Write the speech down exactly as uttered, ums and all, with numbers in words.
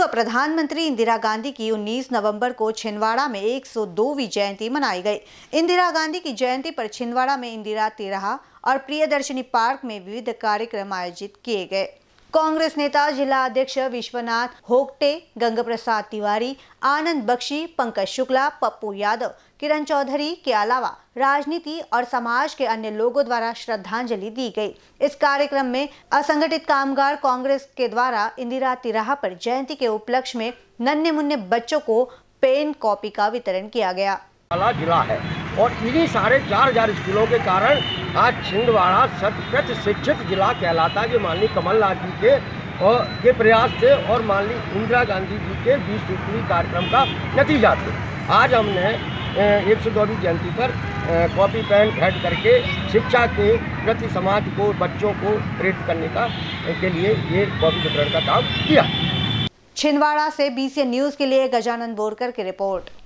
प्रधानमंत्री इंदिरा गांधी की उन्नीस नवंबर को छिंदवाड़ा में एक सौ दोवीं जयंती मनाई गई। इंदिरा गांधी की जयंती पर छिंदवाड़ा में इंदिरा तिराहा और प्रियदर्शनी पार्क में विविध कार्यक्रम आयोजित किए गए। कांग्रेस नेता जिला अध्यक्ष विश्वनाथ होगटे, गंगा प्रसाद तिवारी, आनंद बख्शी, पंकज शुक्ला, पप्पू यादव, किरण चौधरी के अलावा राजनीति और समाज के अन्य लोगों द्वारा श्रद्धांजलि दी गई। इस कार्यक्रम में असंगठित कामगार कांग्रेस के द्वारा इंदिरा तिराहा पर जयंती के उपलक्ष्य में नन्हे मुन्ने बच्चों को पेन कॉपी का वितरण किया गया। जिला है और इन्हीं साढ़े चार हजार स्कूलों के कारण आज छिंदवाड़ा शत प्रति शिक्षित जिला कहलाता है। माननीय कमलनाथ जी के और के प्रयास थे और माननीय इंदिरा गांधी जी के बीस सूत्री कार्यक्रम का नतीजा थे। आज हमने एक सौ दोवीं जयंती पर कॉपी पेन भेंट करके शिक्षा के प्रति समाज को, बच्चों को प्रेरित करने का के लिए ये कॉपी वितरण का काम किया। छिंदवाड़ा से बीसीएन न्यूज के लिए गजानन बोरकर की रिपोर्ट।